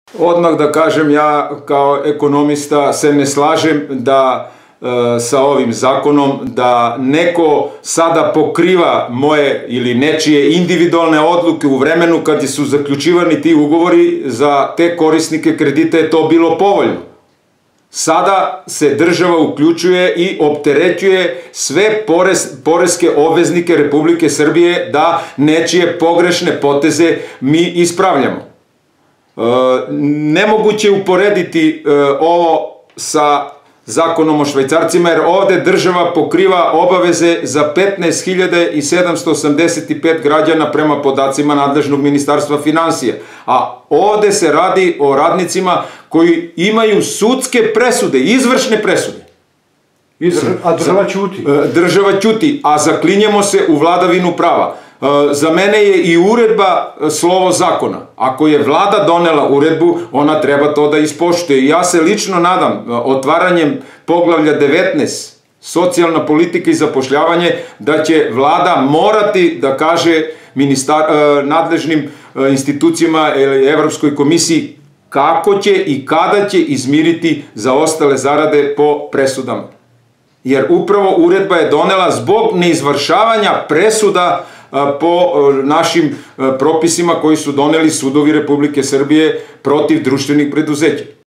Odmah da kažem, ja kao ekonomista se ne slažem sa ovim zakonom da neko sada pokriva moje ili nečije individualne odluke u vremenu kad su zaključivani ti ugovori. Za te korisnike kredita je to bilo povoljno. Sada se država uključuje i opterećuje sve poreske obveznike Republike Srbije da nečije pogrešne poteze mi ispravljamo. Nemoguće je uporediti ovo sa zakonom o švajcarcima, jer ovde država pokriva obaveze za 15.785 građana prema podacima nadležnog Ministarstva finansija. A ovde se radi o radnicima koji imaju sudske presude, izvršne presude. A država ćuti. Država ćuti, a zaklinjemo se u vladavinu prava. Za mene je i uredba slovo zakona. Ako je vlada donela uredbu, ona treba to da ispoštuje. Ja se lično nadam otvaranjem poglavlja 19, socijalna politika i zapošljavanje, da će vlada morati da kaže nadležnim institucijama ili Evropskoj komisiji kako će i kada će izmiriti zaostale zarade po presudama. Jer upravo uredba je donela zbog neizvršavanja presuda po našim propisima koji su doneli sudovi Republike Srbije protiv društvenih preduzeća.